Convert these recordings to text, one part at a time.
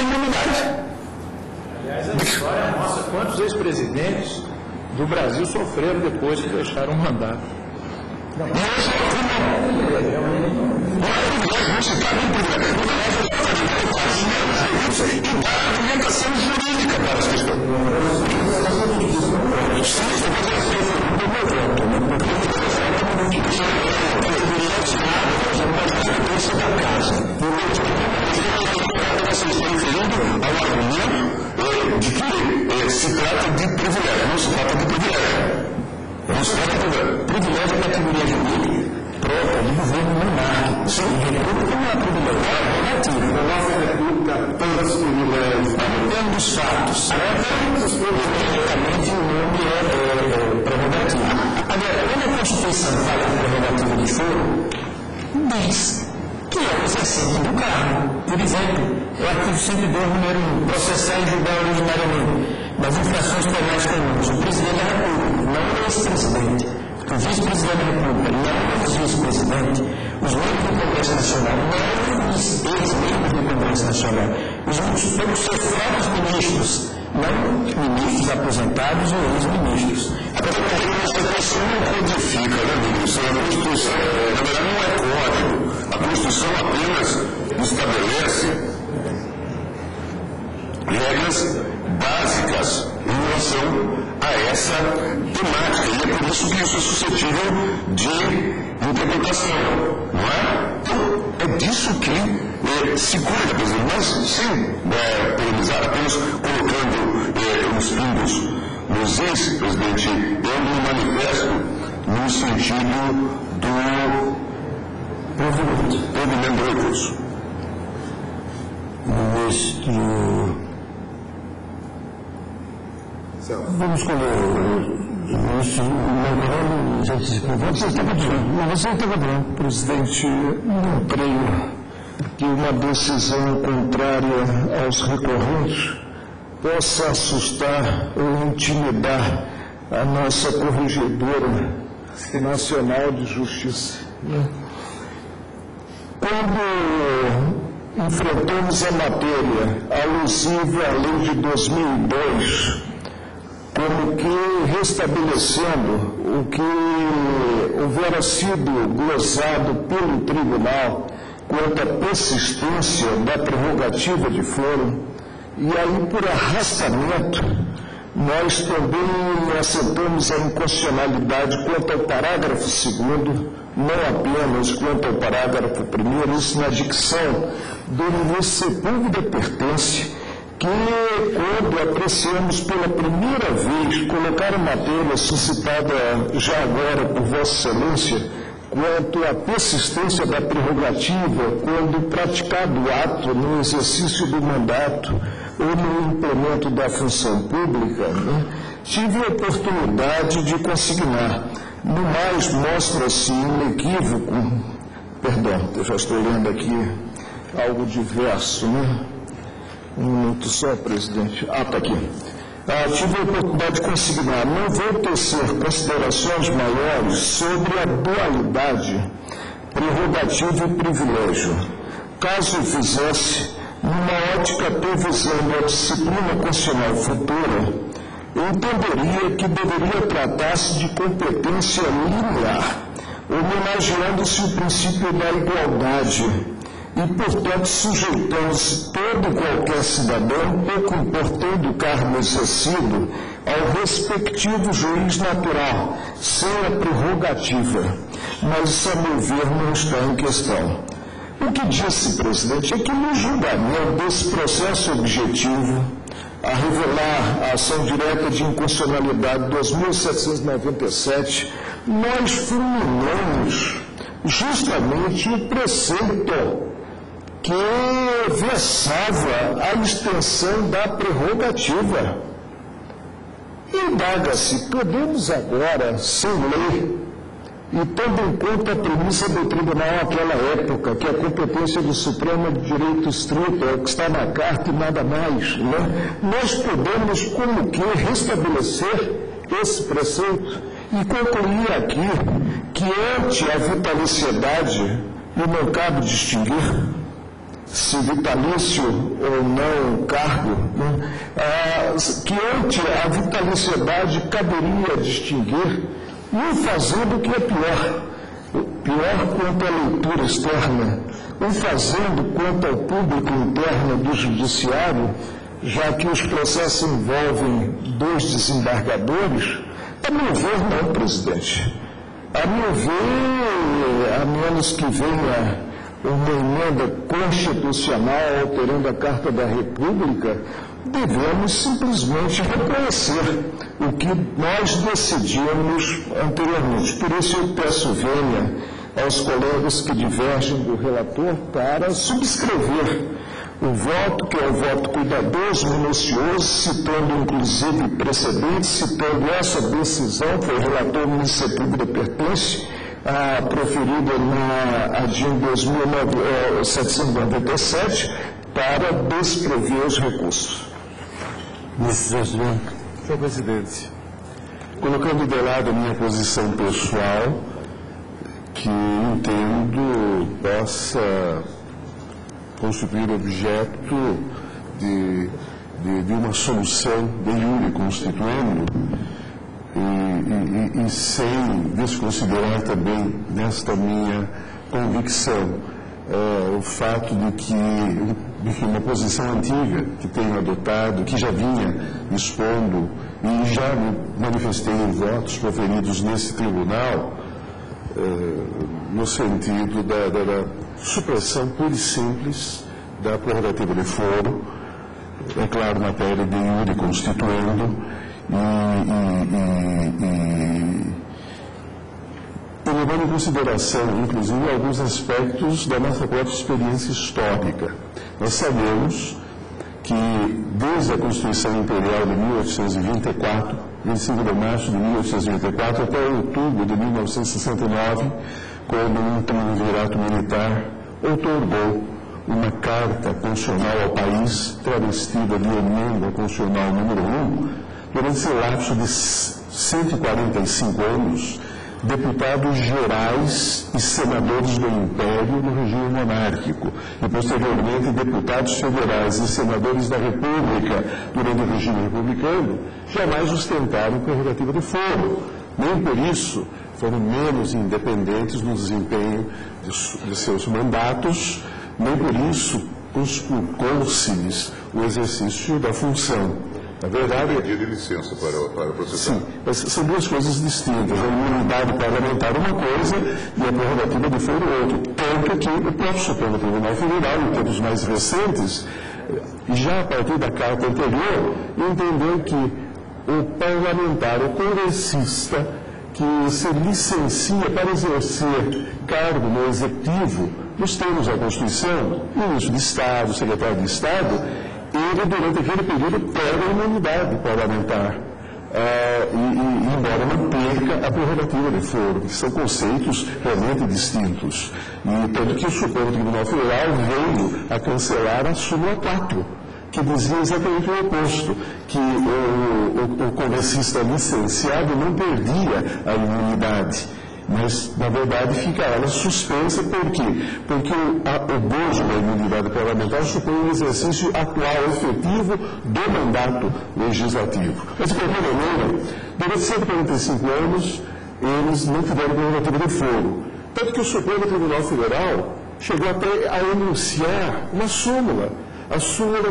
imunidade. Aliás, a história mostra quantos ex-presidentes do Brasil sofreram depois que deixaram o mandato. A argumentação jurídica para as questões. Da casa. Vocês estão referindo ao argumento de que se trata de privilégio. Não se trata de privilégio. Não se trata de privilégio. Privilégio é categoria jurídica própria do governo monárquico. Sim, república não é privilégio, é relativo. A nossa república, todas as privilégios. Depende dos fatos. Tecnicamente, o nome é prerrogativa. Agora, quando a Constituição fala em prerrogativa de foro, diz que é o exercício do cargo. Por exemplo, o artigo 102, número 1, processar e julgar originariamente das infrações penais comuns. O presidente da República, não o ex-presidente, o vice-presidente da República, não o vice-presidente, os membros do Congresso Nacional, não os ex-membros do Congresso Nacional, todos os seus próprios ministros, não ministros aposentados ou ex-ministros. A Constituição não codifica, né, ministro? A Constituição, na verdade, não é código. A Constituição apenas estabelece regras básicas em relação a essa temática. E é por isso que isso é suscetível de interpretação, não é? Então, é disso que se cuida, por exemplo, mas sem polemizar, apenas colocando os pingos nos is, presidente, eu me manifesto no sentido do provimento do recurso. Ministro, vamos escolher o ministro Você estava bem, presidente. Não creio que uma decisão contrária aos recorrentes possa assustar ou intimidar a nossa Corregedora Nacional de Justiça. Quando enfrentamos a matéria alusiva à lei de 2002, como que restabelecendo o que houvera sido glosado pelo tribunal quanto à persistência da prerrogativa de foro, e aí por arrastamento nós também assentamos a inconstitucionalidade quanto ao parágrafo 2º, não apenas quanto ao parágrafo 1º, isso na dicção do ministro Sepúlveda pertence, que quando apreciamos pela primeira vez colocar a matéria suscitada já agora por Vossa Excelência, quanto à persistência da prerrogativa quando praticado o ato no exercício do mandato ou no implemento da função pública, tive a oportunidade de consignar. No mais, mostra-se inequívoco, perdão, eu já estou lendo aqui algo diverso, Um minuto só, presidente. Está aqui. Tive a oportunidade de consignar. Não vou tecer considerações maiores sobre a dualidade prerrogativa e privilégio. Caso o fizesse, numa ótica previsando a disciplina constitucional futura, eu entenderia que deveria tratar-se de competência linear, homenageando-se o princípio da igualdade e, portanto, sujeitando-se todo e qualquer cidadão, pouco importando o cargo exercido, ao respectivo juiz natural, sem a prerrogativa. Mas isso, a meu ver, não está em questão. O que disse, presidente, é que no julgamento desse processo objetivo, a revelar a ação direta de inconstitucionalidade 2.797, nós fulminamos justamente o preceito que versava a extensão da prerrogativa. Indaga-se, podemos agora, sem lei, e tendo em conta a premissa do tribunal naquela época, que a competência do Supremo é de direito estrito, é o que está na carta e nada mais, nós podemos, como que, restabelecer esse preceito e concluir aqui que ante a vitaliciedade, e não cabe distinguir, se vitalício ou não o cargo, que ante a vitaliciedade caberia distinguir um fazendo o que é pior quanto à leitura externa, um fazendo quanto ao público interno do judiciário, já que os processos envolvem 2 desembargadores. A meu ver, não, presidente. A meu ver, a menos que venha uma emenda constitucional alterando a Carta da República, devemos simplesmente reconhecer o que nós decidimos anteriormente. Por isso eu peço vênia aos colegas que divergem do relator para subscrever o voto, que é um voto cuidadoso, minucioso, citando inclusive precedentes, citando essa decisão que o relator do Ministério Público pertence, proferida na ADIM 2797, para desprover os recursos. Senhor Presidente, colocando de lado a minha posição pessoal, que entendo possa constituir objeto de uma solução de iure constituendo, e sem desconsiderar também nesta minha convicção o fato de que uma posição antiga que tenho adotado, que já vinha expondo e já me manifestei em votos proferidos nesse tribunal, no sentido da supressão pura e simples da prerrogativa de foro, é claro, matéria de iure constituendo, e levando em consideração, inclusive, alguns aspectos da nossa própria experiência histórica. Nós sabemos que, desde a Constituição Imperial de 1824, 25 de março de 1824, até outubro de 1969, quando um triunvirato militar outorgou uma carta constitucional ao país, travestida de emenda constitucional número 1, durante esse lapso de 145 anos, deputados gerais e senadores do Império no regime monárquico, e posteriormente deputados federais e senadores da República durante o regime republicano, jamais ostentaram prerrogativa de foro. Nem por isso foram menos independentes no desempenho de seus mandatos, nem por isso conspurcou-se-lhes o exercício da função. Na verdade, pedido de licença para processar. Sim, mas são duas coisas distintas. A imunidade parlamentar uma coisa e a prerrogativa de foro outra. Tanto que o próprio Supremo Tribunal Federal, em tempos mais recentes, já a partir da carta anterior, entendeu que o parlamentar, o congressista, que se licencia para exercer cargo no executivo, nos termos da Constituição, ministro de Estado, secretário de Estado, ele, durante aquele período, perde a imunidade parlamentar, embora não perca a prerrogativa de foro, que são conceitos realmente distintos. E tanto que o Supremo Tribunal Federal veio a cancelar a súmula 4, que dizia exatamente o oposto, que o congressista licenciado não perdia a imunidade, mas, na verdade, fica ela suspensa. Por quê? Porque o bojo da imunidade parlamentar supõe um exercício atual, efetivo, do mandato legislativo. Mas, de qualquer maneira, durante 145 anos, eles não tiveram prerrogativa de foro. Tanto que o Supremo Tribunal Federal chegou até a enunciar uma súmula, a súmula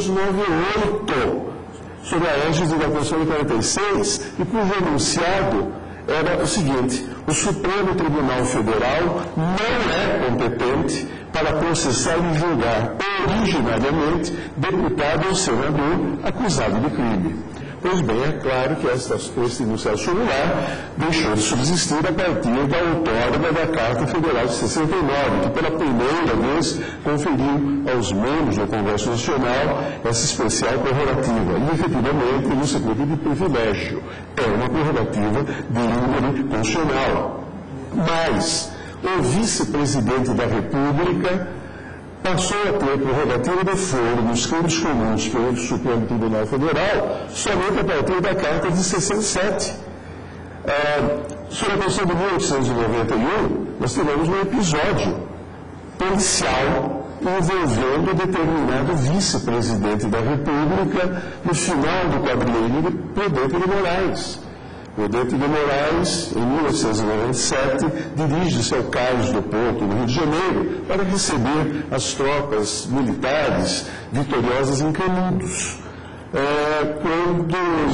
398, sobre a égide da Constituição de 46, e cujo enunciado era o seguinte: o Supremo Tribunal Federal não é competente para processar e julgar originariamente deputado ou senador acusado de crime. Pois bem, é claro que este enunciado similar deixou de subsistir a partir da outorga da Carta Federal de 69, que pela primeira vez conferiu aos membros do Congresso Nacional essa especial prerrogativa. E, efetivamente, não se trata de privilégio, é uma prerrogativa de índole constitucional. Mas o vice-presidente da República passou a ter prerrogativa de foro nos crimes comuns pelo Supremo Tribunal Federal somente a partir da Carta de 67. Sobre a Constituição de 1891, nós tivemos um episódio policial envolvendo determinado vice-presidente da República no final do quadrilho de Prudente de Moraes. Prudente de Moraes, em 1997, dirige-se ao Cais do Porto, no Rio de Janeiro, para receber as tropas militares vitoriosas em Canudos. Quando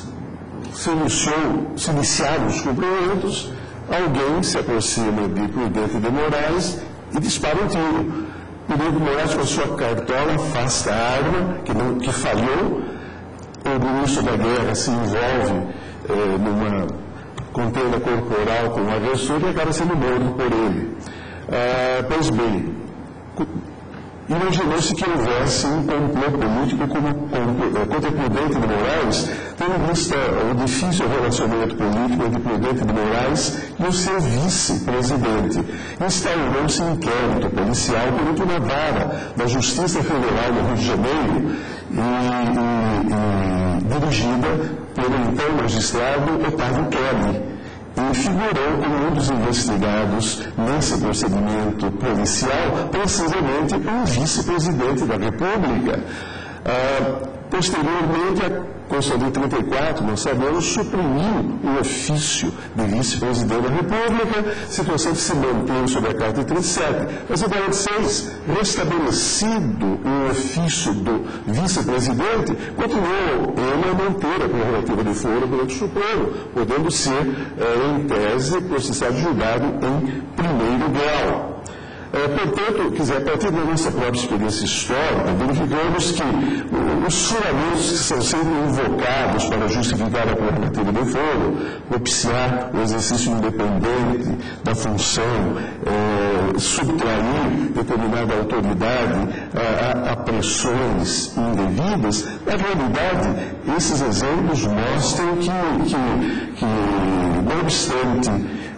se iniciaram os cumprimentos, alguém se aproxima de Prudente de Moraes e dispara um tiro. Prudente de Moraes, com a sua cartola, afasta a arma, que falhou. O ministro da Guerra se envolve numa contenda corporal com o agressor e acaba sendo morto por ele. Pois bem, imaginou-se que houvesse um complô político contra Prudente de Moraes, tendo em vista o difícil relacionamento político entre Prudente de Moraes e o seu vice-presidente. Instaurou-se um inquérito policial perante uma vara da Justiça Federal do Rio de Janeiro e dirigida pelo então magistrado Otávio Kelly, e figurou como um dos investigados nesse procedimento policial, precisamente um vice-presidente da República. Posteriormente, a Constituição de 34, nós sabemos, suprimiu o ofício de vice-presidente da República, situação que se mantém sob a Carta de 37. Mas em 46, restabelecido o ofício do vice-presidente, continuou ele a manter a prerrogativa de foro perante o Supremo, podendo ser, em tese, processado e julgado em primeiro grau. Portanto, a partir da nossa própria experiência histórica, verificamos que os fundamentos que são sempre invocados para justificar a prerrogativa de foro, propiciar o exercício independente da função, subtrair determinada autoridade a pressões indevidas, na realidade, esses exemplos mostram que não obstante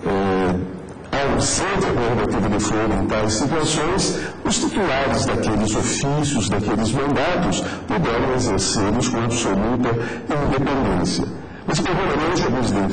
ausente a prerrogativa de foro em tais situações, os titulares daqueles ofícios, daqueles mandatos, puderam exercê-los com absoluta independência. Mas, provavelmente, presidente,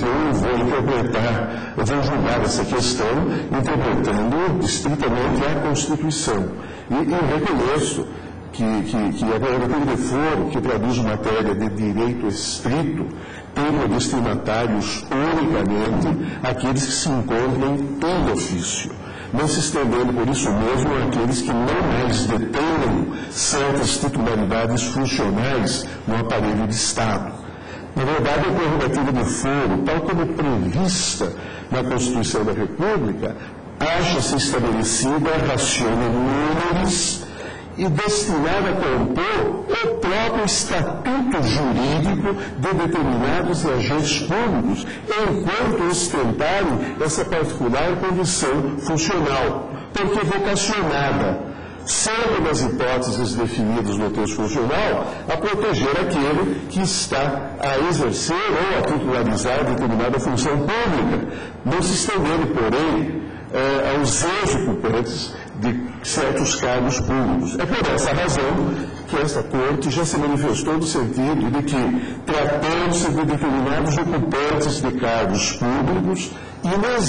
eu vou julgar essa questão interpretando estritamente a Constituição. E reconheço que a prerrogativa de foro, que traduz matéria de direito estrito, tem como destinatários unicamente aqueles que se encontram em ofício, não se estendendo por isso mesmo àqueles que não mais detenham certas titularidades funcionais no aparelho de Estado. Na verdade, a prerrogativa de foro, tal como prevista na Constituição da República, acha-se estabelecida a ratione numeris e destinada a compor o próprio estatuto jurídico de determinados agentes públicos, enquanto ostentarem essa particular condição funcional, porque vocacionada, sempre nas hipóteses definidas no texto funcional, a proteger aquele que está a exercer ou a titularizar determinada função pública, não se estendendo, porém, aos executantes de certos cargos públicos. É por essa razão que esta Corte já se manifestou no sentido de que, tratando-se de determinados ocupantes de cargos públicos, e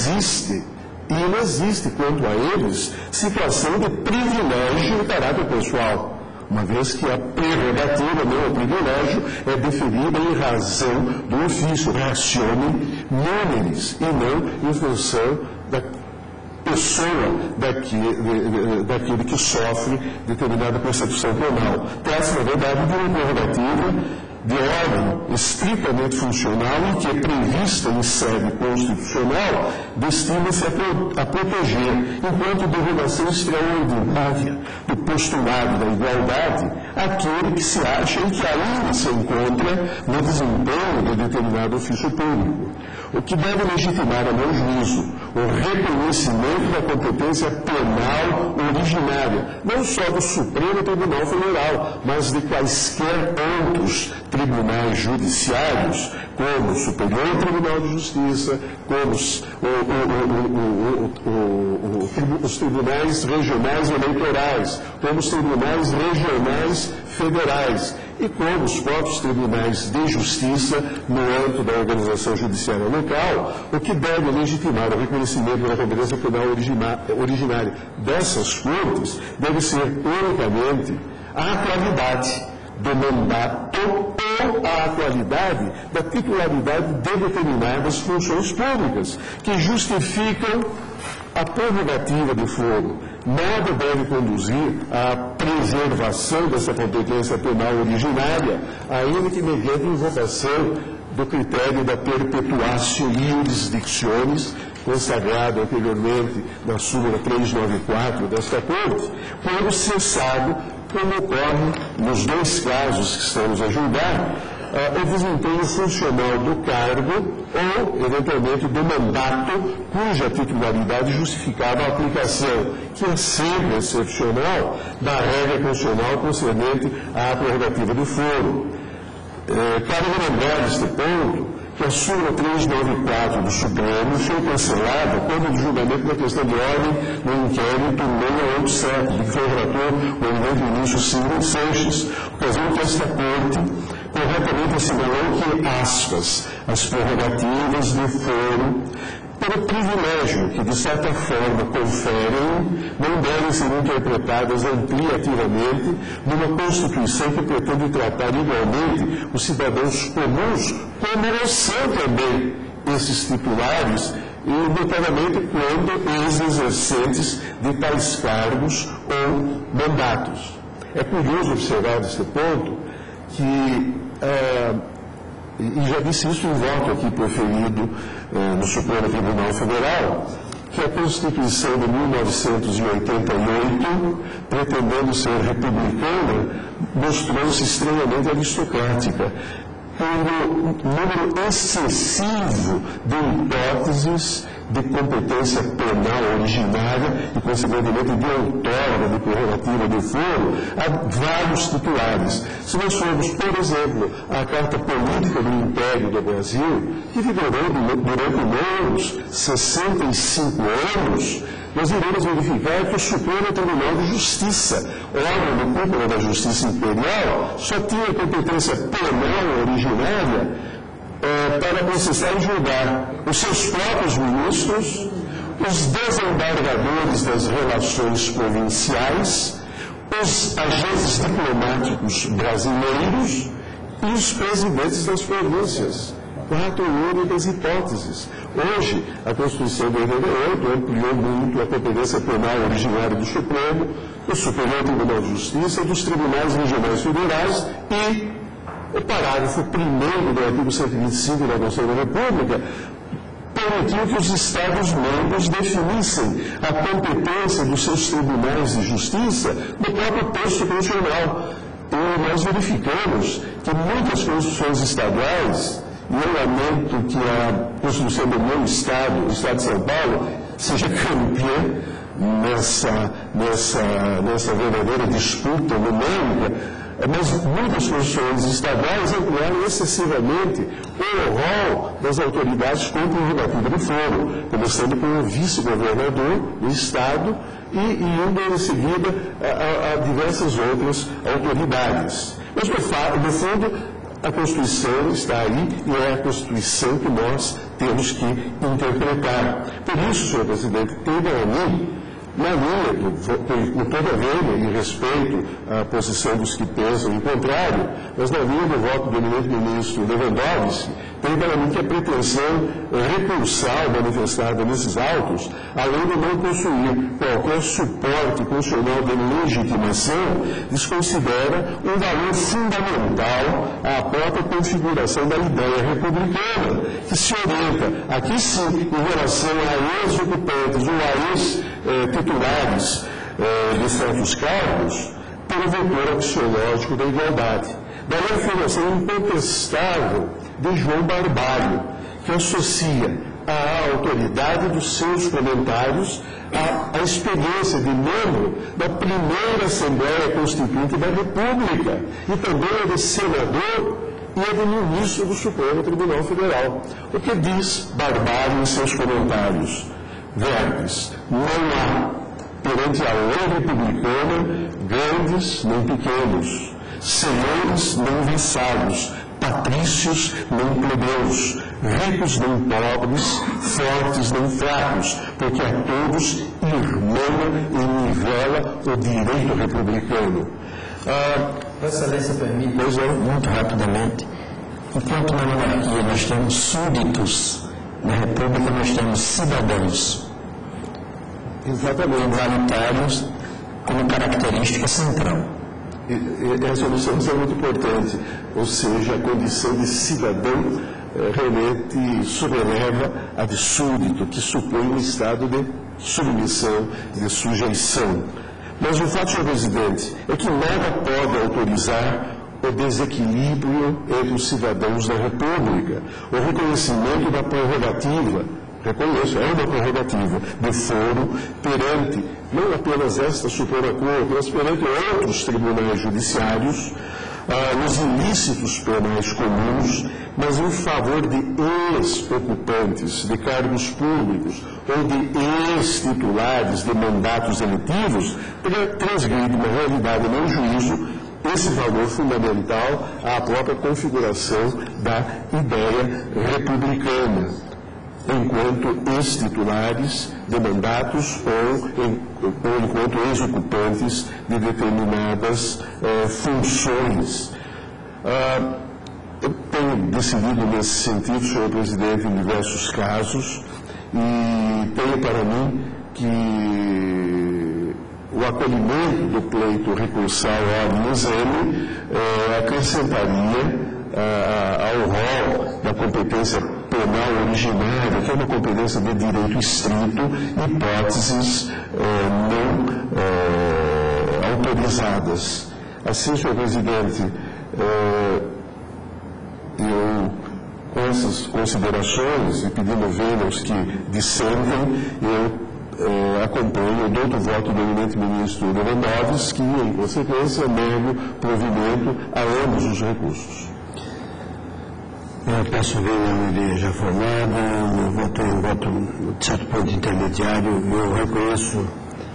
não existe quanto a eles situação de privilégio em caráter pessoal, uma vez que a prerrogativa, não o privilégio, é deferida em razão do ofício, ratione numeris, e não em função da pessoa daquele que sofre determinada persecução penal. Trata-se, na verdade, de uma prerrogativa de ordem estritamente funcional e que é prevista em sede constitucional, destina-se a proteger, enquanto derrogação extraordinária do postulado da igualdade, aquele que se acha e que ainda se encontra no desempenho de determinado ofício público. O que deve legitimar, a meu juízo, o reconhecimento da competência penal originária, não só do Supremo Tribunal Federal, mas de quaisquer outros tribunais judiciários, como o Superior Tribunal de Justiça, como os tribunais regionais eleitorais, como os tribunais regionais federais, e como os próprios tribunais de justiça no âmbito da organização judiciária local, o que deve legitimar o reconhecimento da competência penal originária dessas cortes deve ser unicamente a atualidade do mandato ou a atualidade da titularidade de determinadas funções públicas, que justificam a prerrogativa de foro. Nada deve conduzir à preservação dessa competência penal originária, ainda que mediante invocação do critério da perpetuatio iuris dictionis, consagrado anteriormente na súmula 394 desta Corte, quando cessado, como ocorre nos dois casos que estamos a julgar, o desempenho funcional do cargo ou, eventualmente, do mandato cuja titularidade justificava a aplicação, que é sempre excepcional, da regra constitucional concernente à prerrogativa do foro. Cabe lembrar neste ponto que a súmula 394 do Supremo foi cancelada quando o julgamento da questão de ordem no inquérito 687, de que foi relator o eminente ministro Silvio Sanches, ocasião que esta Corte corretamente assinalou que, aspas, as prerrogativas do foro, pelo privilégio que, de certa forma, conferem, não devem ser interpretadas ampliativamente numa Constituição que pretende tratar igualmente os cidadãos comuns, como o são também esses titulares, e notadamente quando eles exercentes de tais cargos ou mandatos. É curioso observar nesse ponto que e já disse isso em voto aqui proferido no Supremo Tribunal Federal, que a Constituição de 1988, pretendendo ser republicana, mostrou-se extremamente aristocrática, pelo número excessivo de hipóteses de competência penal originária e, consequentemente, de outorga de prerrogativa do foro a vários titulares. Se nós formos, por exemplo, à Carta Política do Império do Brasil, que vigorou durante longos 65 anos, nós iremos verificar que o Supremo Tribunal de Justiça, órgão do cúpula da Justiça Imperial, só tinha competência penal originária para processar e julgar os seus próprios ministros, os desembargadores das relações provinciais, os agentes diplomáticos brasileiros e os presidentes das províncias. 4 únicas hipóteses. Hoje, a Constituição de 88 ampliou muito a competência penal originária do Supremo, do Superior Tribunal de Justiça, dos tribunais regionais federais e o parágrafo 1º do artigo 125 da Constituição da República permitiu que os Estados-membros definissem a competência dos seus tribunais de justiça no próprio texto constitucional. E nós verificamos que muitas constituições estaduais, e eu lamento que a Constituição do meu Estado, o Estado de São Paulo, seja campeã nessa verdadeira disputa numérica, mas muitas constituições estaduais ampliaram excessivamente o rol das autoridades com prerrogativa de foro, começando com o vice-governador do Estado e indo em seguida a diversas outras autoridades. Mas, no fundo, a Constituição está aí e é a Constituição que nós temos que interpretar. Por isso, senhor presidente, entenda a mim, na linha, com toda a vênia e respeito à posição dos que pensam em contrário, mas na linha do voto do eminente ministro Lewandowski, tem para mim que a pretensão recursal manifestada nesses autos, além de não possuir qualquer suporte constitucional de legitimação, desconsidera um valor fundamental à própria configuração da ideia republicana, que se orienta, aqui sim, em relação a ex-ocupantes ou a ex-titulares de certos cargos, pelo vetor axiológico da igualdade. Daí a afirmação incontestável de João Barbalho, que associa a autoridade dos seus comentários à experiência de membro da primeira Assembleia Constituinte da República e também a de senador e a de ministro do Supremo Tribunal Federal. O que diz Barbalho em seus comentários? Verbes, não há perante a lei republicana grandes nem pequenos, senhores senhores nem vassalos, patrícios nem plebeus, ricos nem pobres, fortes nem fracos, porque a todos irmana e nivela o direito republicano. Vossa Excelência permite, muito rapidamente, enquanto na monarquia nós temos súditos, na República nós temos cidadãos. Exatamente. Voluntários como característica central. Essa noção é muito importante, ou seja, a condição de cidadão realmente sobreleva a de súdito, que supõe um estado de submissão, de sujeição. Mas o fato, senhor presidente, é que nada pode autorizar o desequilíbrio entre os cidadãos da República, o reconhecimento da prerrogativa, reconheço, é uma prerrogativa de foro perante não apenas esta Suprema Corte, mas perante outros tribunais judiciários, nos ilícitos penais comuns, mas em favor de ex-ocupantes de cargos públicos ou de ex-titulares de mandatos eletivos, transgride uma realidade no juízo esse valor fundamental à própria configuração da ideia republicana, enquanto ex-titulares de mandatos ou enquanto ex-ocupantes de determinadas funções. Eu tenho decidido nesse sentido, senhor presidente, em diversos casos, e tenho para mim que o acolhimento do pleito recursal ao exame acrescentaria ao rol da competência penal originária, que é uma competência de direito estrito, hipóteses não autorizadas. Assim, senhor presidente, eu, com essas considerações, e pedindo vênia aos que dissentem, eu acompanho, dou o voto do eminente ministro Lewandowski, que, em consequência, nego provimento a ambos os recursos. Eu peço vênia já formada, meu voto é um voto de certo ponto intermediário, eu reconheço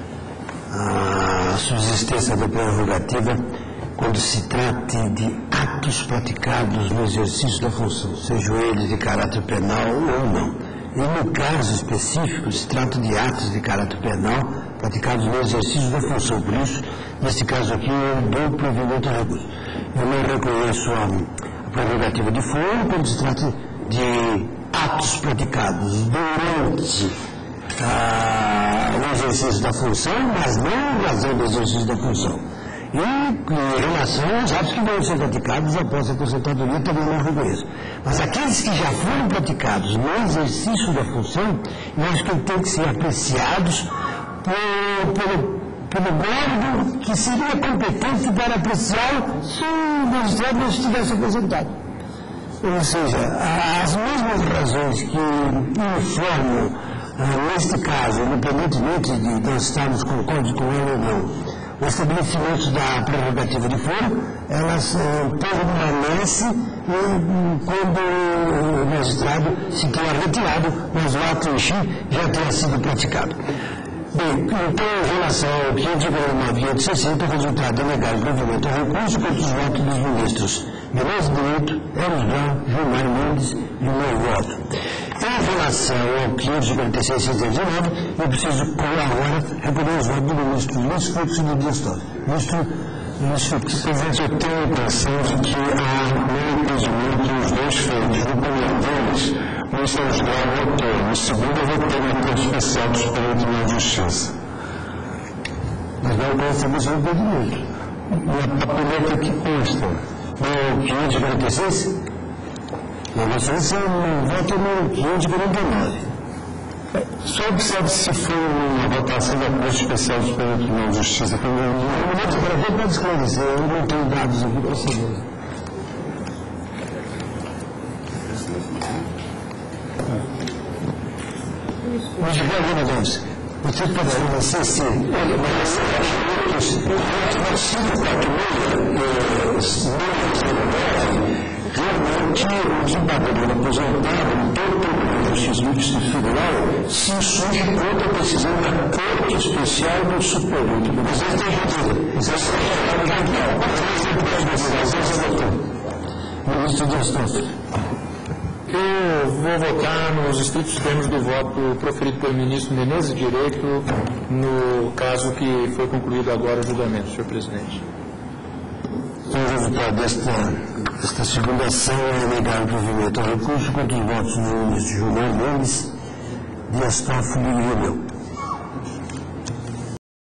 a subsistência da prerrogativa quando se trate de atos praticados no exercício da função, sejam eles de caráter penal ou não. E no caso específico, se trata de atos de caráter penal praticados no exercício da função. Por isso, nesse caso aqui, eu dou provimento a recurso. Eu não reconheço a prerrogativa de foro quando se trata de atos praticados durante o exercício da função, mas não em razão do exercício da função. E em relação aos atos que vão ser praticados após a aposentadoria, também não reconheço. Mas aqueles que já foram praticados no exercício da função, eu acho que têm que ser apreciados pelo órgão que seria competente para apreciar se o magistrado não estivesse aposentado. Ou seja, as mesmas razões que informam, neste caso, independentemente de nós estarmos concordes com ele ou não, o estabelecimento da prerrogativa de foro, elas permanecem quando o magistrado se tenha retirado, mas o ato em si já tenha sido praticado. Bem, então, em relação ao 549 e 860, o resultado é negar o provimento ao recurso contra os votos dos ministros Menezes Brito, Eros Brown, Gilmar Mendes e o meu voto. Em relação ao 546 e 619, eu preciso agora recolher os votos do ministro Luiz Fux e do Dias Toffoli. Ministro Luiz Fux. Presidente, eu tenho a impressão de que há um impedimento nos dois feitos. No primeiro deles, o ministro Eros Brown votou. No segundo, eu votei na Corte Especial do Supremo Tribunal de Justiça. Mas não conhecemos o impedimento. Na papeleta que consta. No 546? Na nossa eleição, voto no 549. Só observe se for uma votação da Corte Especial do Supremo Tribunal de Justiça. Eu pode esclarecer, eu não tenho dados aqui para saber. Mas, governadores, você poderia ser sim. Olha, mas eu acho que realmente o desembargador aposentado, todo o Justiça Federal, se insurge contra a decisão da Corte Especial do Supremo Tribunal de Justiça. Mas essa é a Ministro Dias Toffoli. Eu vou votar nos estritos termos do voto proferido pelo ministro Menezes de Direito no caso que foi concluído agora o julgamento, senhor presidente. O resultado desta segunda ação é negar o provimento ao recurso contra os votos do ministro Gilmar Mendes, Dias Toffoli e eu.